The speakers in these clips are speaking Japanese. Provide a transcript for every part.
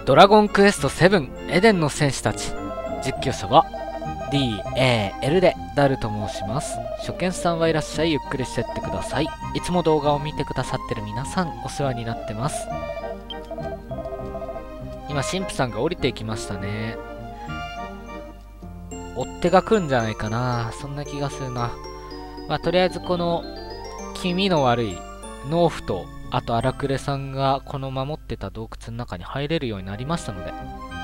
ドラゴンクエスト7エデンの戦士たち、実況者は DAL でダルと申します。初見さんはいらっしゃい、ゆっくりしてってください。いつも動画を見てくださってる皆さん、お世話になってます。今神父さんが降りていきましたね。追っ手が来るんじゃないかな、そんな気がするな。まあとりあえずこの気味の悪い農夫と、あと荒暮さんがこの守ってた洞窟の中に入れるようになりましたので、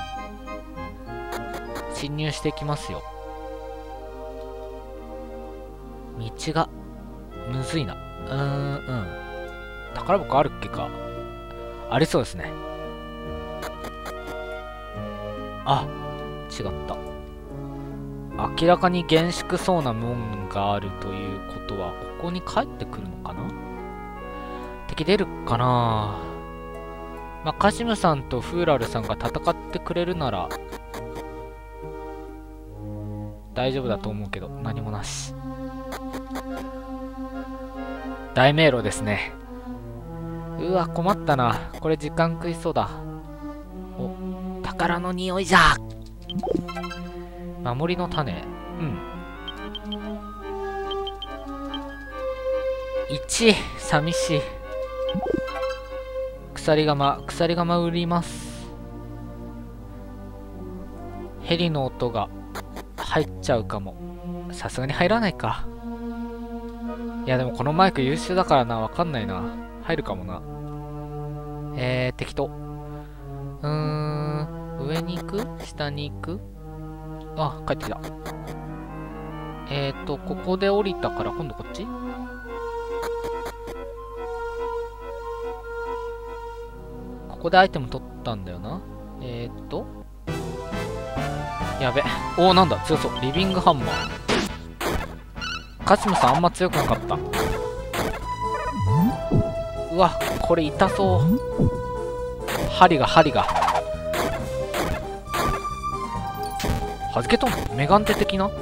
侵入していきますよ。道がむずいな。宝箱あるっけか。ありそうですね。あ、違った。明らかに厳粛そうな門があるということは、ここに帰ってくるのかな。敵出るかな。まあ、カシムさんとフーラルさんが戦ってくれるなら大丈夫だと思うけど、何もなし。大迷路ですね。うわ、困ったな。これ時間食いそうだ。お、宝の匂いじゃ。守りの種。1、寂しい。鎖釜売ります。ヘリの音が入っちゃうかも。さすがに入らないか。いやでもこのマイク優秀だからな、わかんないな。入るかもな。適当。上に行く？下に行く？あ、帰ってきた。ここで降りたから今度こっち？ここでアイテム取ったんだよな。やべ。おー、なんだ、強そう。リビングハンマー。カシムさんあんま強くなかった。うわ、これ痛そう。針が。はじけとんの？メガンテ的な？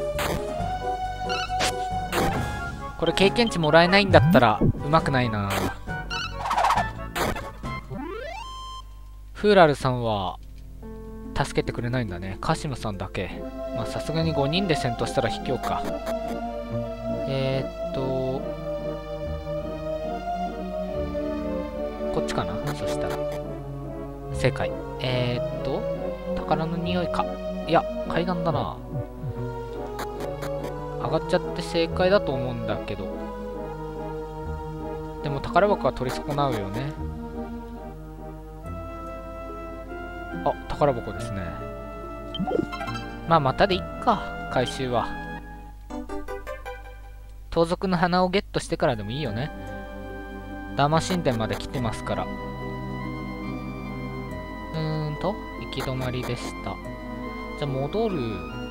これ経験値もらえないんだったらうまくないな。フーラルさんは助けてくれないんだね。カシムさんだけ。まあさすがに5人で戦闘したら卑怯か。こっちかな、そしたら。正解。宝の匂いか。いや、階段だな。上がっちゃって正解だと思うんだけど。でも宝箱は取り損なうよね。あ、宝箱ですね。まあまたでいっか、回収は。盗賊の花をゲットしてからでもいいよね。ダーマ神殿まで来てますから。行き止まりでした。じゃあ戻る。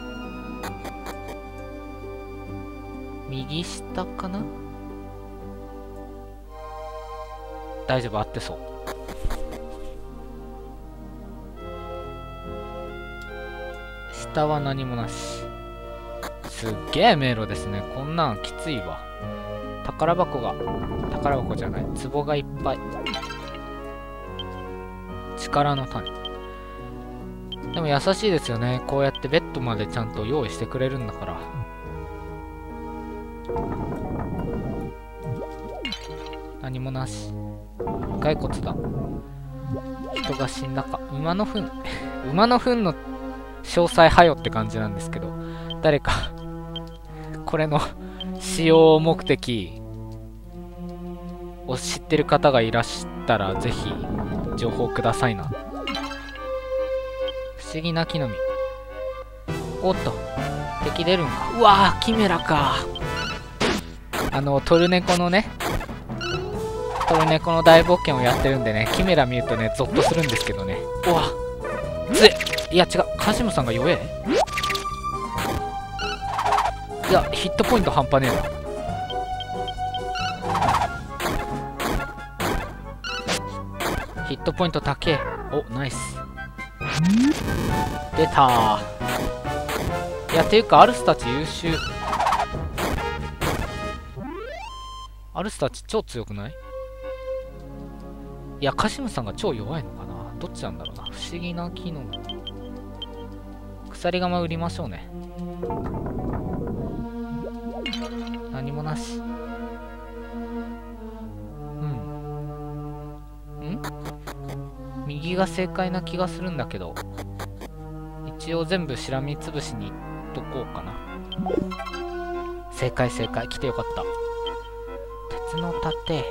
右下かな。大丈夫、合ってそう。下は何もなし。すっげえ迷路ですね。こんなんきついわ。宝箱じゃない、壺がいっぱい。力の種。でも優しいですよね。こうやってベッドまでちゃんと用意してくれるんだから。何もなし。骸骨だ。人が死んだか。馬の糞馬の糞の詳細はよって感じなんですけど、誰かこれの使用目的を知ってる方がいらしたらぜひ情報くださいな。不思議な木の実。おっと、敵出るんか。うわー、キメラか。トルネコの大冒険をやってるんでね、キメラ見るとねゾッとするんですけどね。うわつえ、いや違う、カシムさんが弱え。いや、ヒットポイント半端ねえな。ヒットポイント高え。お、ナイス。出たー。いや、ていうかアルスたち優秀。アルスたち超強くない？いや、カシムさんが超弱いのかな。 どっちなんだろうな。不思議な機能。鎖釜売りましょうね。何もなし。右が正解な気がするんだけど、一応全部しらみつぶしにいっとこうかな。正解正解、来てよかった。鉄の盾。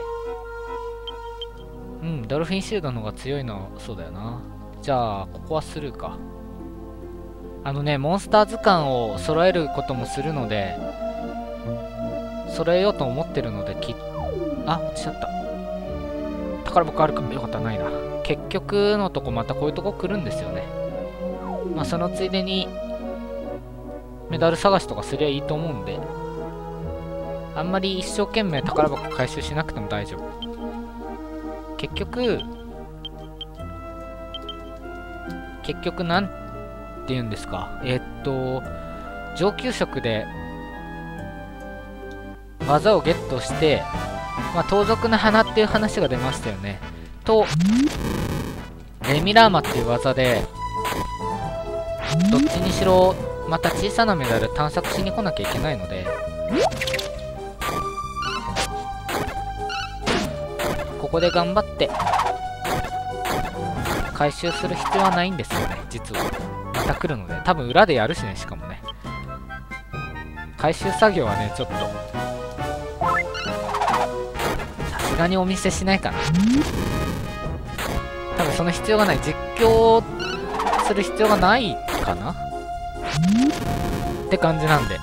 ドルフィンシールドの方が強いのはそうだよな。じゃあここはスルーか。モンスター図鑑を揃えることもするので、揃えようと思ってるので、あ、落ちちゃった。宝箱あるか。よかった、ないな。結局のとこまたこういうとこ来るんですよね。まあそのついでにメダル探しとかすりゃいいと思うんで、あんまり一生懸命宝箱回収しなくても大丈夫。結局なんて言うんですか、上級職で技をゲットして、まあ盗賊の花っていう話が出ましたよね。とレミラーマっていう技で、どっちにしろまた小さなメダル探索しに来なきゃいけないので、ここで頑張って回収する必要はないんですよね、実は。また来るので、多分裏でやるしね。しかもね、回収作業はね、ちょっとさすがにお見せしないかな。多分その必要がない、実況する必要がないかなって感じなんで、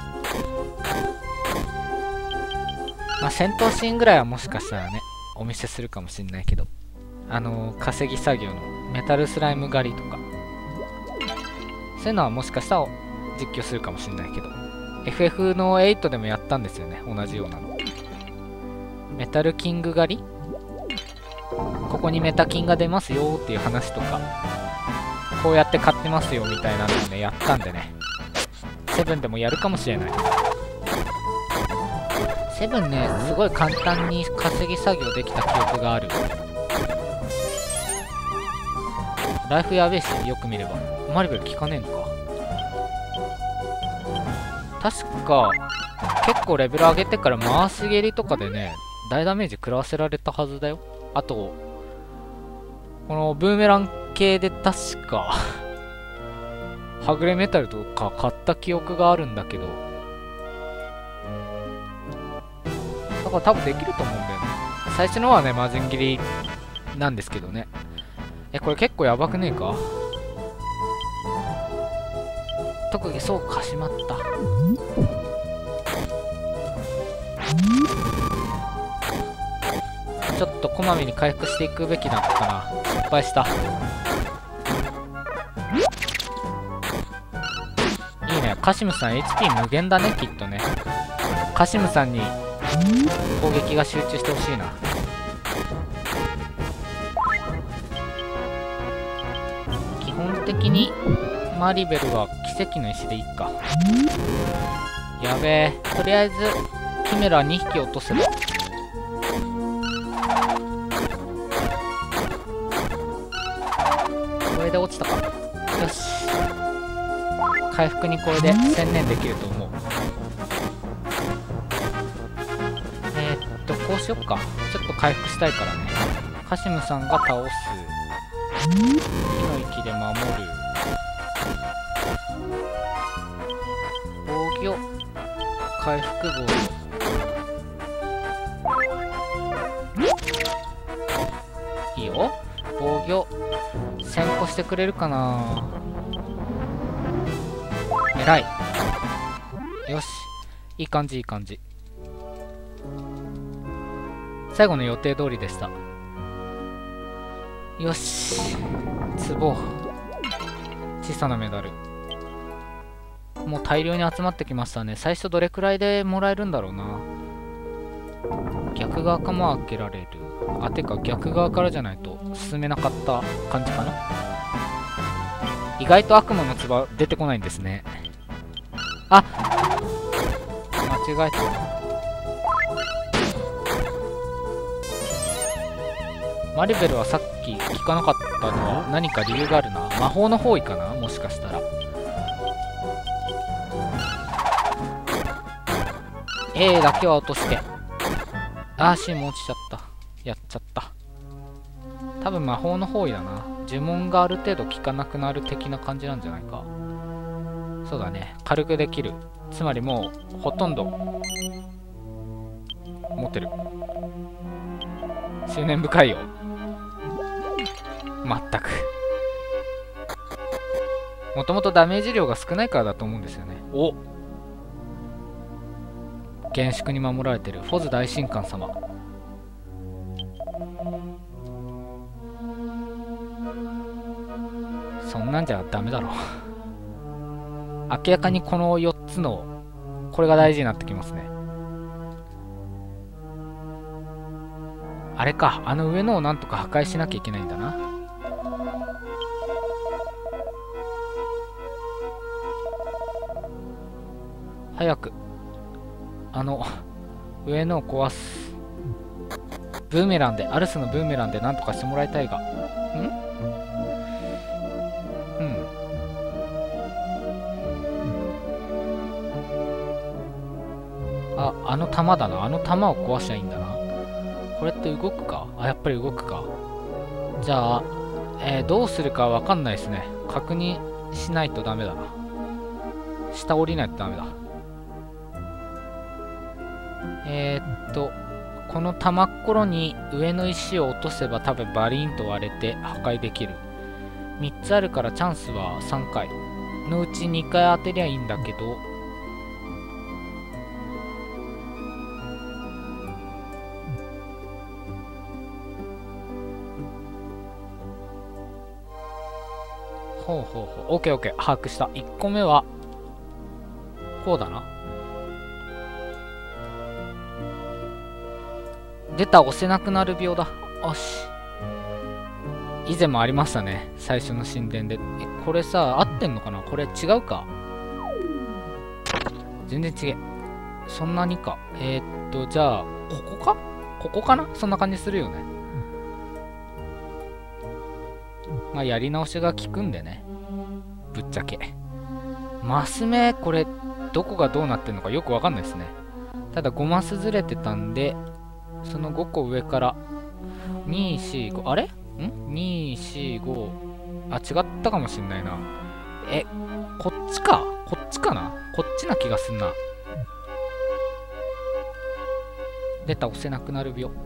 まあ戦闘シーンぐらいはもしかしたらねお見せするかもしんないけど、稼ぎ作業のメタルスライム狩りとか、そういうのはもしかしたら実況するかもしんないけど、 FF の8でもやったんですよね、同じようなの。メタルキング狩り、ここにメタキンが出ますよっていう話とか、こうやって買ってますよみたいなのをねやったんでね、セブンでもやるかもしれない。セブンね、すごい簡単に稼ぎ作業できた記憶がある。ライフやべえし、よく見ればマリベル効かねえのか。確か結構レベル上げてから回し蹴りとかでね大ダメージ食らわせられたはずだよ。あとこのブーメラン系で確かはぐれメタルとか買った記憶があるんだけど、だから多分できると思うんだよね。最初のはね魔人斬りなんですけどね。これ結構やばくねえか。特技、そうか、しまった。ちょっとこまめに回復していくべきだったかな。失敗した。いいね、カシムさん HP 無限だね、きっとね。カシムさんに攻撃が集中してほしいな。基本的にマリベルは奇跡の石でいいか。やべえ、とりあえずキメラ2匹落とせば。これで落ちたか。よし、回復にこれで専念できると思う。こうしよっか。ちょっと回復したいからね。カシムさんが倒す。火の息で守る。防御、回復防御。いいよ。防御先行してくれるかな。偉い。よし、いい感じいい感じ。最後の予定通りでした。よし、壺、小さなメダル、もう大量に集まってきましたね。最初どれくらいでもらえるんだろうな。逆側かも開けられる。あ、てか逆側からじゃないと進めなかった感じかな。意外と悪魔の唾出てこないんですね。あ、間違えた。マリベルはさっき聞かなかっったのは何か理由があるな。魔法の方位かな、もしかしたら。A だけは落として。C も落ちちゃった。やっちゃった。多分魔法の方位だな。呪文がある程度効かなくなる的な感じなんじゃないか。そうだね。軽くできる。つまりもうほとんど持ってる。執念深いよ。まったく。もともとダメージ量が少ないからだと思うんですよね。お、厳粛に守られてるフォズ大神官様。そんなんじゃダメだろ。明らかにこの4つのこれが大事になってきますね。あれか、あの上のをなんとか破壊しなきゃいけないんだな。早くあの上のを壊す。ブーメランで、アルスのブーメランでなんとかしてもらいたいが。あの弾だな。あの弾を壊しちゃいいんだな。これって動くか。やっぱり動くか。じゃあ、どうするかわかんないですね。確認しないとダメだな。下降りないとダメだ。この弾っころに上の石を落とせば多分バリーンと割れて破壊できる。3つあるからチャンスは3回。のうち2回当てりゃいいんだけど、オッケーオッケー、把握した。1個目はこうだな。出た、押せなくなる病だ。よし。以前もありましたね、最初の神殿で。これさ、合ってんのかな。これ違うか。全然違え。そんなにか。じゃあここか、ここかな。そんな感じするよね。まあやり直しが効くんでね、ぶっちゃけ。マス目、これどこがどうなってんのかよくわかんないですね。ただ5マスずれてたんで、その5個上から2、4、5、あれ ?2、4、5、違ったかもしんないな。こっちか、こっちかな、こっちな気がすんな。出た、押せなくなる病。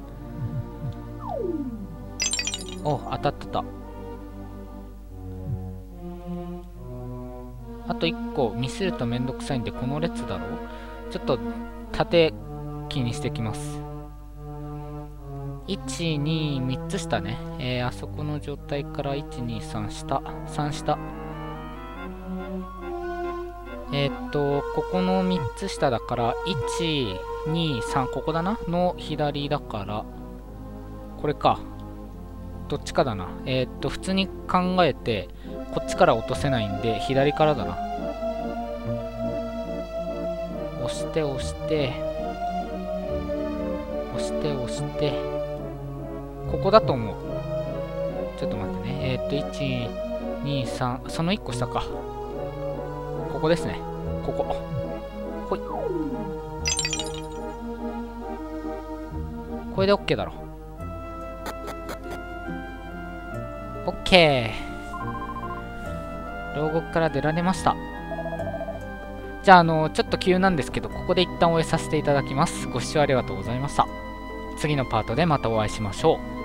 お、当たってた。あと1個ミスるとめんどくさいんで、この列だろ。ちょっと縦気にしてきます。1、2、3つ下ね。あそこの状態から1、2、3下。3下。ここの3つ下だから、1、2、3、ここだなの左だから、これか。どっちかだな。普通に考えて、こっちから落とせないんで、左からだな。押して押して、押して押して、ここだと思う。ちょっと待ってね。1、2、3、その1個下か。ここですね。ここ。ほい。これで OK だろ。OK。牢獄から出られました。じゃあ、ちょっと急なんですけど、ここで一旦終えさせていただきます。ご視聴ありがとうございました。次のパートでまたお会いしましょう。